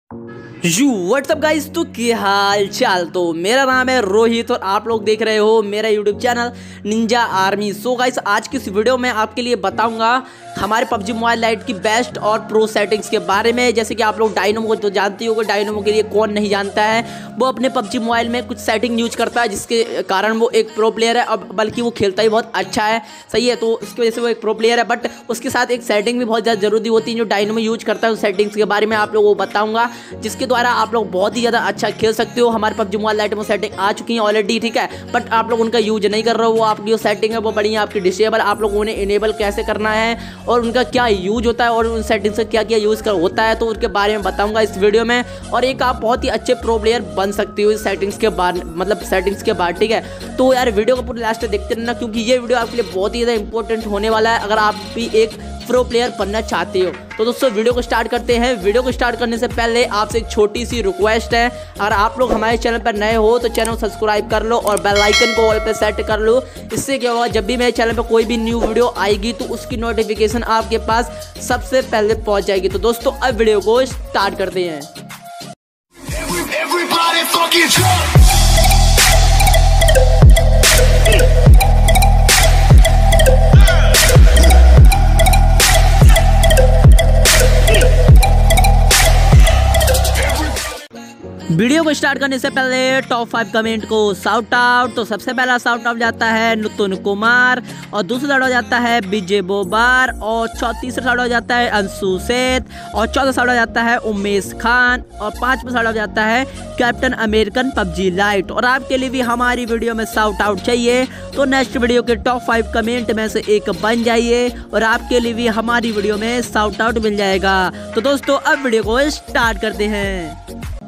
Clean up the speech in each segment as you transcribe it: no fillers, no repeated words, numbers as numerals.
You WhatsApp guys, तो क्या हाल चाल। तो मेरा नाम है रोहित और आप लोग देख रहे हो मेरा YouTube channel ninja army. So guys, आज की इस वीडियो में आपके लिए बताऊंगा हमारे पबजी मोबाइल लाइट की बेस्ट और प्रो सेटिंग्स के बारे में। जैसे कि आप लोग डायनोमो को तो जानते ही होंगे, डायनोमो के लिए कौन नहीं जानता है। वो अपने पबजी मोबाइल में कुछ सेटिंग यूज करता है जिसके कारण वो एक प्रो प्लेयर है, और बल्कि वो खेलता ही बहुत अच्छा है, सही है। तो इसकी वजह से वो एक प्रो प्लेयर है, बट उसके साथ एक सेटिंग भी बहुत ज़्यादा जरूरी होती है जो डायनोमो यूज करता है। उस सेटिंग्स के बारे में आप लोगों को बताऊंगा जिसके द्वारा आप लोग बहुत ही ज़्यादा अच्छा खेल सकते हो। हमारे पबजी मोबाइल लाइट में सेटिंग आ चुकी है ऑलरेडी, ठीक है, बट आप लोग उनका यूज नहीं कर रहे हो। वो आपकी जो सेटिंग है वो बढ़िया आपकी डिसेबल, आप लोगों ने इनेबल कैसे करना है और उनका क्या यूज होता है और उन सेटिंग्स का क्या क्या यूज कर होता है, तो उसके बारे में बताऊंगा इस वीडियो में। और एक आप बहुत ही अच्छे प्रो प्लेयर बन सकते हो इस सेटिंग्स के बाद, मतलब सेटिंग्स के बाद, ठीक है। तो यार वीडियो को पूरी लास्ट तक देखते रहना, क्योंकि ये वीडियो आपके लिए बहुत ही ज़्यादा इंपॉर्टेंट होने वाला है अगर आप भी एक प्रो प्लेयर बनना चाहते हो। तो दोस्तों वीडियो को स्टार्ट करते हैं। वीडियो को स्टार्ट करने से पहले आपसे एक छोटी सी रिक्वेस्ट है, अगर आप लोग हमारे चैनल पर नए हो तो चैनल को सब्सक्राइब कर लो और बेल आइकन को ऑल पे सेट कर लो। इससे क्या होगा, जब भी मेरे चैनल पर कोई भी न्यू वीडियो आएगी तो उसकी नोटिफिकेशन आपके पास सबसे पहले पहुंच जाएगी। तो दोस्तों अब वीडियो को स्टार्ट करते हैं। वीडियो को स्टार्ट करने से पहले टॉप 5 कमेंट को साउट आउट। तो सबसे पहला साउट आउट जाता है नुतुन कुमार, और दूसरा साउट आउट जाता है विजय बोबार, और तीसरा साउट आउट जाता है अंशु सेठ, और चौथा साउट आउट जाता है उमेश खान, और पांचवा साउट आउट जाता है कैप्टन अमेरिकन पबजी लाइट। और आपके लिए भी हमारी वीडियो में साउट आउट चाहिए तो नेक्स्ट वीडियो के टॉप 5 कमेंट में से एक बन जाइए और आपके लिए भी हमारी वीडियो में साउट आउट मिल जाएगा। तो दोस्तों अब वीडियो को स्टार्ट करते हैं।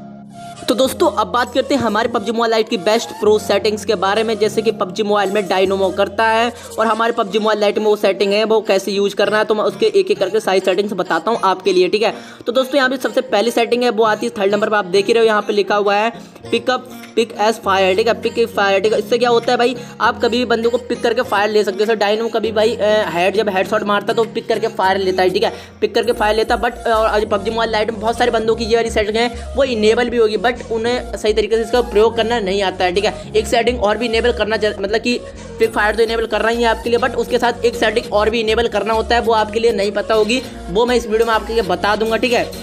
तो दोस्तों अब बात करते हैं हमारे पबजी मोबाइल लाइट की बेस्ट प्रो सेटिंग्स के बारे में। जैसे कि पबजी मोबाइल में डायनोमो करता है और हमारे पबजी मोबाइल लाइट में वो सेटिंग है वो कैसे यूज करना है, तो मैं उसके एक एक करके सारी सेटिंग्स बताता हूँ आपके लिए, ठीक है। तो दोस्तों यहाँ पे सबसे पहली सेटिंग है वो आती है 3rd नंबर पर, आप देख ही रहे हो यहाँ पे लिखा हुआ है पिक एज फायर, ठीक है, पिक फायर, ठीक है। इससे क्या होता है भाई, आप कभी भी बंदे को पिक करके फायर ले सकते हो। डायनोमो कभी भाई जब हेडशॉट मारता है तो पिक करके फायर लेता है, ठीक है, पिक करके फायर लेता है। बट और पबजी मोबाइल लाइट में बहुत सारे बंदों की ये वाली सेटिंग है वो इनेबल भी होगी, बट उन्हें सही तरीके से इसका प्रयोग करना नहीं आता है, ठीक है। एक सेटिंग और भी इनेबल करना, मतलब कि पिक फायर तो इनेबल करना ही है आपके लिए, बट उसके साथ एक सेटिंग और भी इनेबल करना होता है, वो आपके लिए नहीं पता होगी, वो मैं इस वीडियो में आपके लिए बता दूंगा, ठीक है।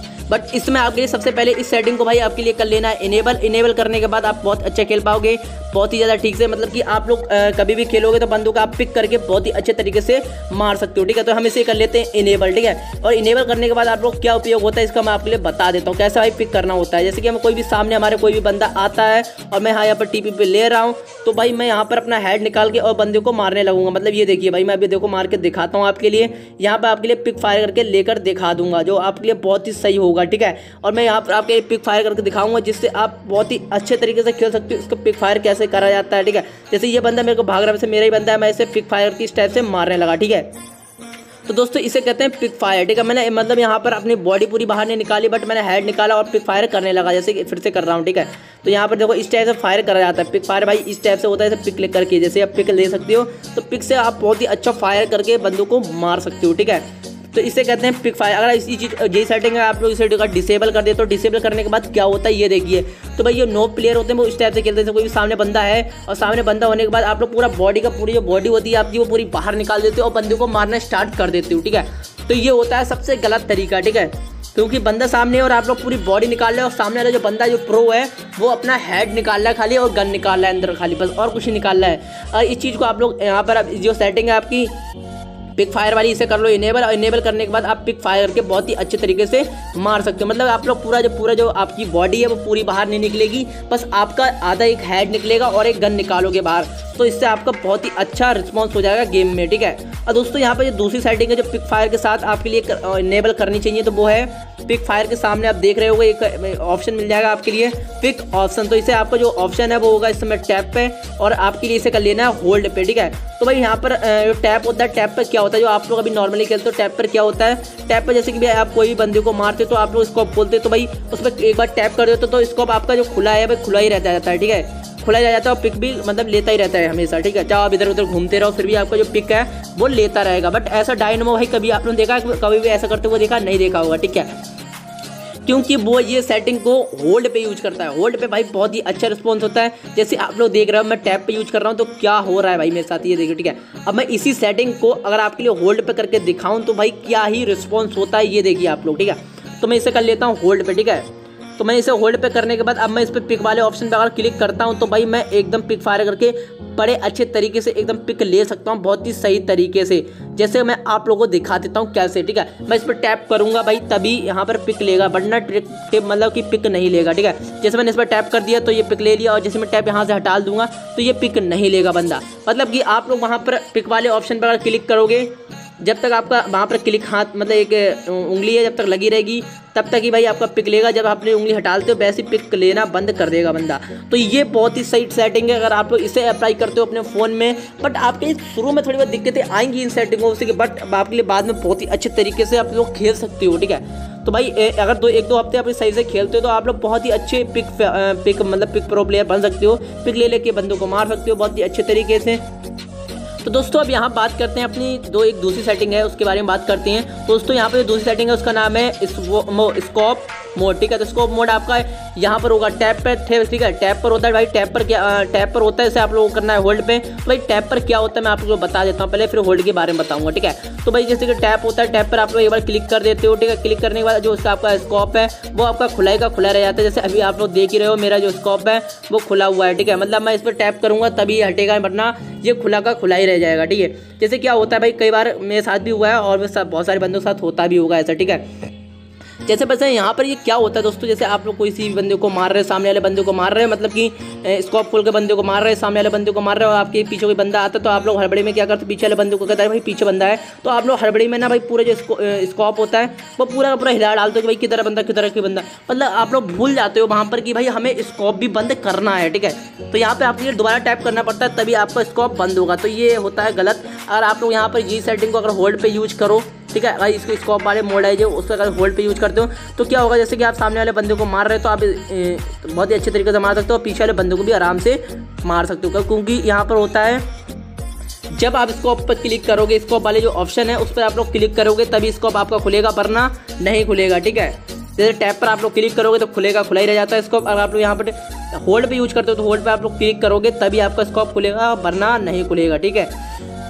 बट इसमें आपके लिए सबसे पहले इस सेटिंग को भाई आपके लिए कर लेना है इनेबल करने के बाद आप बहुत अच्छा खेल पाओगे, बहुत ही ज़्यादा ठीक से। मतलब कि आप लोग कभी भी खेलोगे तो बंदों को आप पिक करके बहुत ही अच्छे तरीके से मार सकते हो, ठीक है। तो हम इसे कर लेते हैं इनेबल, ठीक है। और इनेबल करने के बाद आप लोग क्या उपयोग होता है इसका मैं आपके लिए बता देता हूँ, कैसे भाई पिक करना होता है। जैसे कि हम कोई भी सामने हमारे कोई भी बंदा आता है और मैं यहाँ पर टीपी पे ले रहा हूँ, तो भाई मैं यहाँ पर अपना हेड निकाल के और बंदे को मारने लगूंगा। मतलब ये देखिए भाई, मैं अभी देखो मार के दिखाता हूँ आपके लिए, यहाँ पर आपके लिए पिक फायर करके लेकर दिखा दूंगा, जो आपके लिए बहुत ही सही होगा, ठीक है। और मैं यहाँ पर आपके पिक फायर करके दिखाऊंगा जिससे आप बहुत ही अच्छे तरीके से खेल सकते हो। इसको पिक फायर कैसे करा जाता है, ठीक है। जैसे ये बंदा मेरे को भाग रहा है, वैसे मेरा ही बंदा है, मैं इसे पिक फायर की इस टाइप से मारने लगा, ठीक है। तो दोस्तों इसे कहते हैं पिक फायर, ठीक है। मैंने मतलब यहाँ पर अपनी बॉडी पूरी बाहर नहीं निकाली, बट मैंने हेड निकाला और पिक फायर करने लगा, जैसे कि फिर से कर रहा हूँ, ठीक है। तो यहाँ पर देखो इस टाइप से फायर करा जाता है। पिक फायर भाई इस टाइप से होता है, पिक क्लिक करके, जैसे आप पिक ले सकते हो तो पिक से आप बहुत ही अच्छा फायर करके बंदों को मार सकते हो, ठीक है। तो इसे कहते हैं पिक फायर। अगर इसी चीज़ यही सेटिंग है आप लोग इसे डिसेबल कर दे, तो डिसेबल करने के बाद क्या होता है ये देखिए। तो भाई ये नो प्लेयर होते हैं वो इस टाइप से खेलते हैं, कोई भी सामने बंदा है और सामने बंदा होने के बाद आप लोग पूरा बॉडी का पूरी जो बॉडी होती है आपकी वो पूरी बाहर निकाल देते हो और बंदे को मारना स्टार्ट कर देते हो, ठीक है। तो ये होता है सबसे गलत तरीका, ठीक है, क्योंकि बंदा सामने है और आप लोग पूरी बॉडी निकाल रहे हो और सामने वाला जो बंदा जो प्रो है वो अपना हेड निकाल रहा है खाली और गन निकाल रहा है अंदर खाली, बस और कुछ नहीं निकाल रहा है। और इस चीज़ को आप लोग यहाँ पर जो सेटिंग है आपकी पिक फायर वाली, इसे कर लो इनेबल, और इनेबल करने के बाद आप पिक फायर करके बहुत ही अच्छे तरीके से मार सकते हो। मतलब आप लोग पूरा जो आपकी बॉडी है वो पूरी बाहर नहीं निकलेगी, बस आपका आधा एक हेड निकलेगा और एक गन निकालोगे बाहर, तो इससे आपका बहुत ही अच्छा रिस्पॉन्स हो जाएगा गेम में, ठीक है। और दोस्तों यहाँ पे जो दूसरी सेटिंग है जो पिक फायर के साथ आपके लिए इनेबल करनी चाहिए, तो वो है पिक फायर के सामने आप देख रहे होगे एक ऑप्शन मिल जाएगा आपके लिए पिक ऑप्शन। तो इसे आपका जो ऑप्शन है वो होगा इस समय टैप पे, और आपके लिए इसे कर लेना है होल्ड पे, ठीक है। तो भाई यहाँ पर जो टैप होता है, टैप पे क्या होता है, जो आप लोग अभी नॉर्मली खेलते हो टैप पर क्या होता है, टैप पर जैसे कि भाई आप कोई भी बंदे को मारते तो आप लोग स्कोप बोलते, तो भाई उस पर एक बार टैप कर देते तो स्कोप आपका जो खुला है भाई खुला ही रहता है, ठीक है, खुला जा जाता है और पिक भी मतलब लेता ही रहता है हमेशा, ठीक है। चाहे आप इधर उधर घूमते रहो फिर भी आपका जो पिक है वो लेता रहेगा। बट ऐसा डायनोमो भाई कभी आप लोगों ने देखा, कभी भी ऐसा करते हुए देखा नहीं देखा होगा, ठीक है। क्योंकि वो ये सेटिंग को होल्ड पे यूज करता है। होल्ड पे भाई बहुत ही अच्छा रिस्पॉन्स होता है। जैसे आप लोग देख रहे हो मैं टैप पे यूज कर रहा हूँ तो क्या हो रहा है भाई मेरे साथ, ये देखिए, ठीक है। अब मैं इसी सेटिंग को अगर आपके लिए होल्ड पे करके दिखाऊं तो भाई क्या ही रिस्पॉन्स होता है, ये देखिए आप लोग, ठीक है। तो मैं इसे कर लेता हूँ होल्ड पे, ठीक है। तो मैं इसे होल्ड पे करने के बाद अब मैं इस पर पिक वाले ऑप्शन पे अगर क्लिक करता हूँ तो भाई मैं एकदम पिक फायर करके बड़े अच्छे तरीके से एकदम पिक ले सकता हूँ, बहुत ही सही तरीके से। जैसे मैं आप लोगों को दिखा देता हूँ कैसे, ठीक है। मैं इस पर टैप करूंगा भाई तभी यहाँ पर पिक लेगा, वरना मतलब कि पिक नहीं लेगा, ठीक है। जैसे मैंने इस पर टैप कर दिया तो ये पिक ले लिया, और जैसे मैं टैप यहाँ से हटा दूंगा तो ये पिक नहीं लेगा बंदा। मतलब कि आप लोग वहाँ पर पिक वाले ऑप्शन पर अगर क्लिक करोगे, जब तक आपका वहाँ पर क्लिक हाथ मतलब एक उंगली है जब तक लगी रहेगी तब तक ही भाई आपका पिक लेगा। जब आपने उंगली हटाते हो वैसे पिक लेना बंद कर देगा बंदा। तो ये बहुत ही सही सेटिंग है अगर आप लोग इसे अप्लाई करते हो अपने फ़ोन में। बट आपके शुरू में थोड़ी बहुत दिक्कतें आएंगी इन सेटिंगों से, बट आपके लिए बाद में बहुत ही अच्छे तरीके से आप लोग खेल सकते हो, ठीक है। तो भाई अगर एक दो हफ्ते आप सही से खेलते हो तो आप लोग बहुत ही अच्छे पिक मतलब पिक प्रो प्लेयर बन सकते हो। पिक ले लेके बंदों को मार सकते हो बहुत ही अच्छे तरीके से। तो दोस्तों अब यहाँ बात करते हैं अपनी एक दूसरी सेटिंग है उसके बारे में बात करते हैं। दोस्तों यहाँ पे दूसरी सेटिंग है उसका नाम है स्कोप मोड, ठीक है। तो स्कोप मोड आपका यहाँ पर होगा टैप पर, ठीक है। टैप पर होता है भाई, टैप पर होता है, इसे आप लोगों को करना है होल्ड पे। तो भाई टैप पर क्या होता है मैं आप लोगों को बता देता हूँ पहले, फिर होल्ड के बारे में बताऊंगा, ठीक है। तो भाई जैसे कि टैप होता है, टैप पर आप लोग एक बार क्लिक कर देते हो, ठीक है। क्लिक करने के बाद जो उसका आपका स्कोप है वो आपका खुला रह जाता है। जैसे अभी आप लोग देख ही रहे हो मेरा जो स्कोप है वो खुला हुआ है, ठीक है। मतलब मैं इस पर टैप करूंगा तभी हटेगा, वरना ये खुला का खुला ही रह जाएगा, ठीक है। जैसे क्या होता है भाई कई बार मेरे साथ भी हुआ है और बहुत सारे बंदों के साथ होता भी होगा ऐसा, ठीक है। जैसे वैसे यहाँ पर ये क्या होता है दोस्तों, जैसे आप लोग किसी बंदे को मार रहे हैं, सामने वाले बंदे को मार रहे हैं, मतलब कि स्कोप खोल के बंदे को मार रहे हैं, सामने वाले बंदे को मार रहे हैं और आपके पीछे कोई बंदा आता है तो आप लोग हड़बड़ी में क्या करते हैं, पीछे वाले बंदे को कहता है भाई पीछे बंदा है, तो आप लोग हड़बड़ी में ना भाई पूरा जो स्कोप होता है वो पूरा हिला डालते हो कि भाई किधर बंदा मतलब आप लोग भूल जाते हो वहाँ पर कि भाई हमें स्कोप भी बंद करना है, ठीक है। तो यहाँ पे आपके लिए दोबारा टैप करना पड़ता है तभी आपका स्कोप बंद होगा, तो ये होता है गलत। अगर आप लोग यहाँ पर ये सेटिंग को अगर होल्ड पे यूज करो, ठीक है, भाई इसको स्कोप वाले मोड है जो उसका अगर होल्ड पे यूज करते हो तो क्या होगा, जैसे कि आप सामने वाले बंदे को मार रहे हो तो आप बहुत ही अच्छे तरीके से मार सकते हो, पीछे वाले बंदे को भी आराम से मार सकते हो। क्योंकि यहाँ पर होता है जब आप स्कोप पर क्लिक करोगे, स्कोप वाले जो ऑप्शन है उस पर आप लोग क्लिक करोगे तभी स्कोप आपका खुलेगा, वरना नहीं खुलेगा, ठीक है। जैसे टैप पर आप लोग क्लिक करोगे तो खुलेगा, खुला ही रह जाता है स्कोप। अगर आप लोग यहाँ पर होल्ड पे यूज करते हो तो होल्ड पे आप लोग क्लिक करोगे तभी आपका स्कोप खुलेगा, वरना नहीं खुलेगा, ठीक है।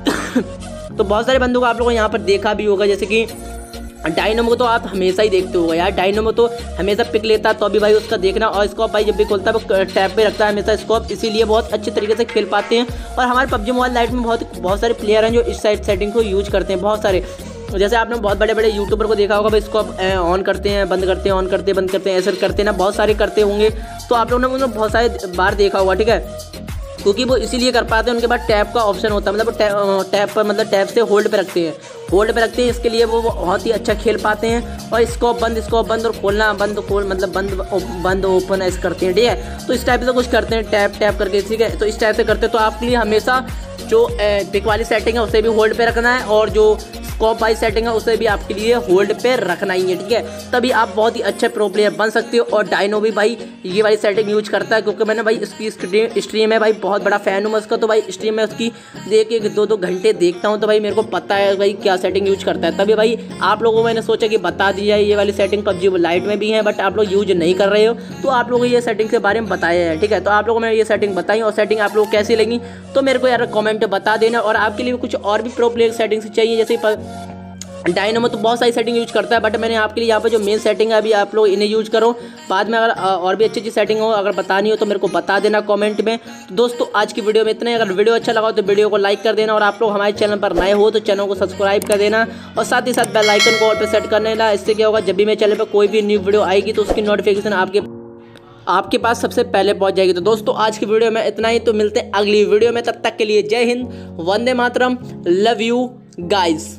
तो बहुत सारे बंदों को आप लोगों को यहाँ पर देखा भी होगा, जैसे कि डायनोमो तो आप हमेशा ही देखते होगा यार, डायनोमो तो हमेशा पिक लेता है तो अभी भाई उसका देखना। और स्कोप भाई जब भी खोलता है वो टैप पे रखता है हमेशा स्कोप, इसीलिए बहुत अच्छे तरीके से खेल पाते हैं। और हमारे PUBG मोबाइल लाइट में बहुत सारे प्लेयर हैं जो इस सेटिंग को यूज करते हैं, बहुत सारे। जैसे आपने बहुत बड़े बड़े यूट्यूबर को देखा होगा भाई स्कोप ऑन करते हैं बंद करते हैं, ऑन करते हैं बंद करते हैं, ऐसे करते हैं ना, बहुत सारे करते होंगे। तो आप लोगों ने मतलब बहुत सारे बार देखा होगा, ठीक है, क्योंकि वो इसीलिए कर पाते हैं। उनके बाद टैप का ऑप्शन होता है, मतलब टैप पर मतलब टैप से होल्ड पे रखते हैं, इसके लिए वो बहुत ही अच्छा खेल पाते हैं। और स्कोप बंद और खोलना मतलब बंद ओपन ऐसे करते हैं, ठीक है। तो इस टाइप से कुछ करते हैं टैप करके, ठीक है। तो इस टाइप से करते हैं। तो आपके लिए हमेशा जो पिक वाली सेटिंग है उसे भी होल्ड पे रखना है और जो स्कोप वाली सेटिंग है उसे भी आपके लिए होल्ड पे रखना ही है, ठीक है। तभी आप बहुत ही अच्छे प्रो प्लेयर बन सकते हो। और डायनो भी भाई ये वाली सेटिंग यूज करता है, क्योंकि मैंने भाई इसकी स्ट्रीम है भाई, बहुत बड़ा फैन हूँ मैं उसका। तो भाई स्ट्रीम में उसकी देख के 2-2 घंटे देखता हूँ, तो भाई मेरे को पता है भाई क्या सेटिंग यूज करता है। तभी भाई आप लोगों को मैंने सोचा कि बता दी जाए, ये वाली सेटिंग PUBG लाइट में भी है बट आप लोग यूज नहीं कर रहे हो, तो आप लोगों को ये सेटिंग के बारे में बताया है, ठीक है। तो आप लोगों को मैंने ये सेटिंग बताई और सेटिंग आप लोग को कैसी लगी तो मेरे को यार कमेंट बता देना। और आपके लिए कुछ और भी प्रो प्लेयर सेटिंग्स चाहिए, जैसे डायनोमो तो बहुत सारी सेटिंग यूज करता है, बट मैंने आपके लिए यहाँ पे जो मेन सेटिंग है अभी आप लोग इन्हें यूज करो। बाद में अगर और भी अच्छी सेटिंग हो अगर बतानी हो तो मेरे को बता देना कमेंट में। तो दोस्तों आज की वीडियो में इतना ही। अगर वीडियो अच्छा लगा हो तो वीडियो को लाइक कर देना, और आप लोग हमारे चैनल पर नए हो तो चैनल को सब्सक्राइब कर देना, और साथ ही साथ बेल आइकन को ऑल पे सेट कर लेना। इससे क्या होगा, जब भी मेरे चैनल पर कोई भी न्यू वीडियो आएगी तो उसकी नोटिफिकेशन आपके पास सबसे पहले पहुंच जाएगी। तो दोस्तों आज की वीडियो में इतना ही, तो मिलते हैं अगली वीडियो में। तब तक के लिए जय हिंद, वंदे मातरम, love you guys.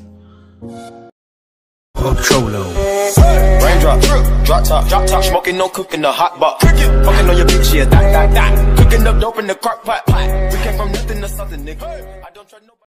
Raindrop, drop top, smoking, no cooking, the hot box. Fucking on your bitch, yeah, that. Cooking up dope in the crock pot. We came from nothing to something, nigga. I don't try nobody.